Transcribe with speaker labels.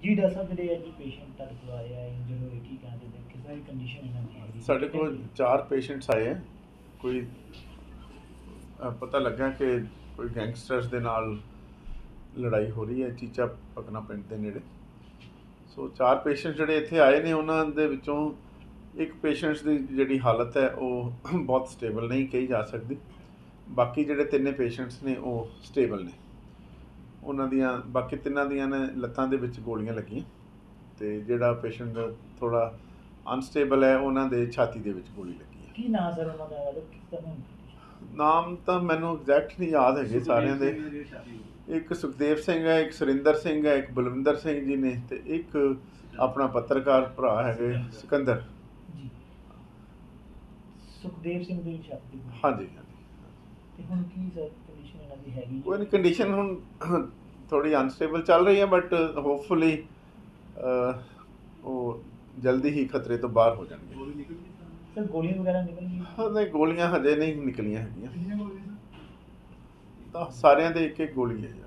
Speaker 1: ਜੀ ਡਾਕਟਰ ਸਾਹਿਬ ਜਿਹੜੇ ਅੱਜ ਪੇਸ਼ੈਂਟ ਤੁਹਾਡੇ ਕੋਲ ਆਏ ਆ ਇੰਜਰ ਹੋਏ ਕੀ ਕਹਿੰਦੇ ਨੇ ਕਿਸ ਤਰ੍ਹਾਂ ਦੀ ਕੰਡੀਸ਼ਨ ਇਹਨਾਂ ਦੀ ਹੈਗੀ
Speaker 2: ਸਾਡੇ ਕੋਲ 4 ਪੇਸ਼ੈਂਟਸ ਆਏ ਹੈ। ਕੋਈ ਪਤਾ ਲੱਗਾ ਕਿ ਕੋਈ ਗੈਂਗਸਟਰਸ ਦੇ ਨਾਲ ਲੜਾਈ ਹੋ ਰਹੀ ਹੈ ਚੀਚਾ ਪਕਨਾ ਪਿੰਡ ਦੇ ਨੇੜੇ। ਸੋ 4 ਪੇਸ਼ੈਂਟ ਜਿਹੜੇ ਇੱਥੇ ਆਏ ਨੇ ਉਹਨਾਂ ਦੇ ਵਿੱਚੋਂ ਇੱਕ ਪੇਸ਼ੈਂਟਸ ਦੀ ਜਿਹੜੀ ਹਾਲਤ ਹੈ ਉਹ ਬਹੁਤ ਸਟੇਬਲ ਨਹੀਂ ਕਹੀ ਜਾ ਸਕਦੀ। ਬਾਕੀ ਜਿਹੜੇ 3 ਪੇਸ਼ੈਂਟਸ ਨੇ ਉਹ ਸਟੇਬਲ ਨੇ। ਉਹਨਾਂ ਦੀਆਂ ਬਾਕੀ 3 ਦੀਆਂ ਨੇ ਲੱਤਾਂ ਦੇ ਵਿੱਚ ਗੋਲੀਆਂ ਲੱਗੀਆਂ ਤੇ ਜਿਹੜਾ ਪੇਸ਼ੈਂਟ ਥੋੜਾ ਅਨਸਟੇਬਲ ਹੈ ਉਹਨਾਂ ਦੇ ਛਾਤੀ ਦੇ ਵਿੱਚ ਗੋਲੀ ਲੱਗੀ ਹੈ।
Speaker 1: ਕੀ ਨਾਮ ਸਰ ਉਹਨਾਂ ਦਾ ਕਿਸ ਤਰ੍ਹਾਂ
Speaker 2: ਨਾਮ ਤਾਂ ਮੈਨੂੰ ਐਗਜ਼ੈਕਟ ਨਹੀਂ ਯਾਦ ਹੈਗੇ ਸਾਰਿਆਂ ਦੇ। ਇੱਕ ਸੁਖਦੇਵ ਸਿੰਘ ਹੈ, ਇੱਕ ਸੁਰਿੰਦਰ ਸਿੰਘ ਹੈ, ਇੱਕ ਬਲਵਿੰਦਰ ਸਿੰਘ ਜੀ ਨੇ ਤੇ ਇੱਕ ਆਪਣਾ ਪੱਤਰਕਾਰ ਭਰਾ ਹੈਗੇ ਸਿਕੰਦਰ
Speaker 1: ਜੀ। ਸੁਖਦੇਵ ਸਿੰਘ ਦੀ ਛਾਤੀ
Speaker 2: ਹਾਂਜੀ
Speaker 1: ਤੇ ਹੁਣ ਕੀ ਸਰ ਕੰਡੀਸ਼ਨ ਇਹਨਾਂ ਦੀ ਹੈਗੀ?
Speaker 2: ਕੋਈ ਨਹੀਂ, ਕੰਡੀਸ਼ਨ ਹੁਣ ਥੋੜੀ ਅਨਸਟੇਬਲ ਚੱਲ ਰਹੀ ਹੈ ਬਟ ਹੋਪਫੁਲੀ ਉਹ ਜਲਦੀ ਹੀ ਖਤਰੇ ਤੋਂ ਬਾਹਰ ਹੋ ਜਾਣਗੇ।
Speaker 1: ਸਰ ਗੋਲੀਆਂ ਵਗੈਰਾ ਨਿਕਲ ਗਈਆਂ?
Speaker 2: ਹਾਂ ਨਹੀਂ, ਗੋਲੀਆਂ ਹਜੇ ਨਹੀਂ ਨਿਕਲੀਆਂ ਹੈਗੀਆਂ ਤਾਂ ਸਾਰਿਆਂ ਦੇ ਇੱਕ ਇੱਕ ਗੋਲੀ ਹੈ।